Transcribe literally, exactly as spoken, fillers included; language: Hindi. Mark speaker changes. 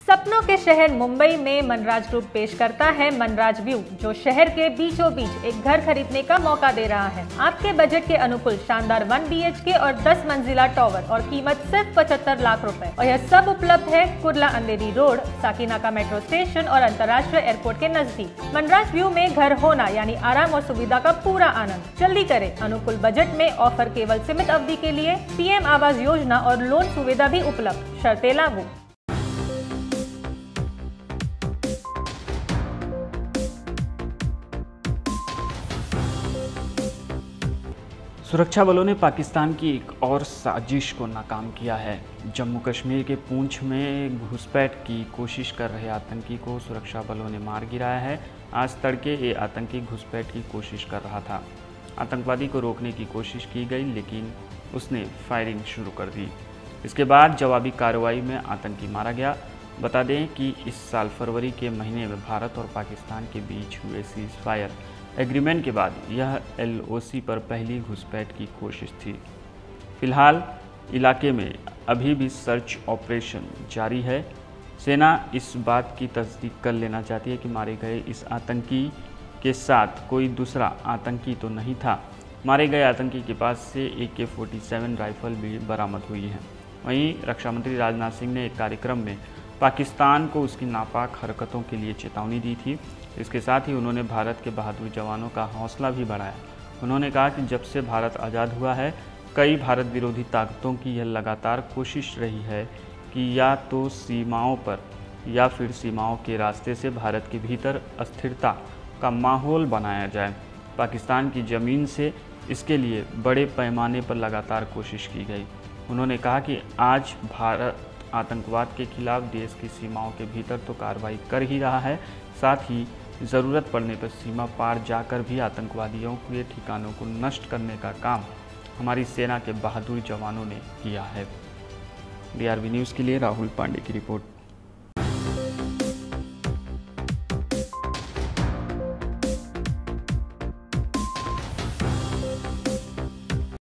Speaker 1: सपनों के शहर मुंबई में मनराज ग्रुप पेश करता है मनराज व्यू, जो शहर के बीचों बीच एक घर खरीदने का मौका दे रहा है। आपके बजट के अनुकूल शानदार वन बी एच के और दस मंजिला टावर और कीमत सिर्फ पचहत्तर लाख रुपए। और यह सब उपलब्ध है Kurla Andheri road, Sakinaka metro station और अंतर्राष्ट्रीय एयरपोर्ट के नजदीक। मनराज व्यू में घर होना यानी आराम और सुविधा का पूरा आनंद। जल्दी करें, अनुकूल बजट में ऑफर केवल सीमित अवधि के लिए। पी एम आवास योजना और लोन सुविधा भी उपलब्ध, शर्तें लागू।
Speaker 2: सुरक्षा बलों ने पाकिस्तान की एक और साजिश को नाकाम किया है। जम्मू कश्मीर के पूंछ में घुसपैठ की कोशिश कर रहे आतंकी को सुरक्षा बलों ने मार गिराया है। आज तड़के ये आतंकी घुसपैठ की कोशिश कर रहा था। आतंकवादी को रोकने की कोशिश की गई, लेकिन उसने फायरिंग शुरू कर दी। इसके बाद जवाबी कार्रवाई में आतंकी मारा गया। बता दें कि इस साल फरवरी के महीने में भारत और पाकिस्तान के बीच हुए सीज फायर एग्रीमेंट के बाद यह एल ओ सी पर पहली घुसपैठ की कोशिश थी। फिलहाल इलाके में अभी भी सर्च ऑपरेशन जारी है। सेना इस बात की तस्दीक कर लेना चाहती है कि मारे गए इस आतंकी के साथ कोई दूसरा आतंकी तो नहीं था। मारे गए आतंकी के पास से ए के फोर्टी सेवन राइफल भी बरामद हुई है। वहीं रक्षा मंत्री राजनाथ सिंह ने एक कार्यक्रम में पाकिस्तान को उसकी नापाक हरकतों के लिए चेतावनी दी थी। इसके साथ ही उन्होंने भारत के बहादुर जवानों का हौसला भी बढ़ाया। उन्होंने कहा कि जब से भारत आज़ाद हुआ है, कई भारत विरोधी ताकतों की यह लगातार कोशिश रही है कि या तो सीमाओं पर या फिर सीमाओं के रास्ते से भारत के भीतर अस्थिरता का माहौल बनाया जाए। पाकिस्तान की ज़मीन से इसके लिए बड़े पैमाने पर लगातार कोशिश की गई। उन्होंने कहा कि आज भारत आतंकवाद के खिलाफ देश की सीमाओं के भीतर तो कार्रवाई कर ही रहा है, साथ ही ज़रूरत पड़ने पर सीमा पार जाकर भी आतंकवादियों के ठिकानों को नष्ट करने का काम हमारी सेना के बहादुर जवानों ने किया है। डी आर बी न्यूज़ के लिए राहुल पांडे की रिपोर्ट।